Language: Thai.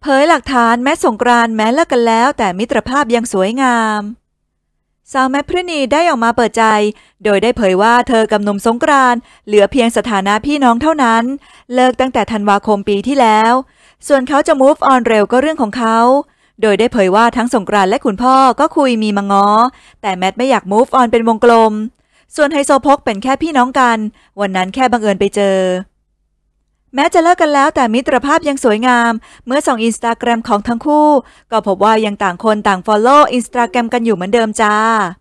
เผยหลักฐานแม้สงกรานต์แม้เลิกกันแล้วแต่มิตรภาพยังสวยงามสาวแมทพรินีได้ออกมาเปิดใจโดยได้เผยว่าเธอกับหนุ่มสงกรานต์เหลือเพียงสถานะพี่น้องเท่านั้นเลิกตั้งแต่ธันวาคมปีที่แล้วส่วนเขาจะ move on เร็วก็เรื่องของเขาโดยได้เผยว่าทั้งสงกรานต์และคุณพ่อก็คุยมีมาง้อแต่แมทไม่อยาก move on เป็นวงกลมส่วนไฮโซโพกเป็นแค่พี่น้องกันวันนั้นแค่บังเอิญไปเจอแม้จะเลิกกันแล้วแต่มิตรภาพยังสวยงามเมื่อส่อง Instagram ของทั้งคู่ก็พบว่ายังต่างคนต่าง follow Instagram กันอยู่เหมือนเดิมจ้า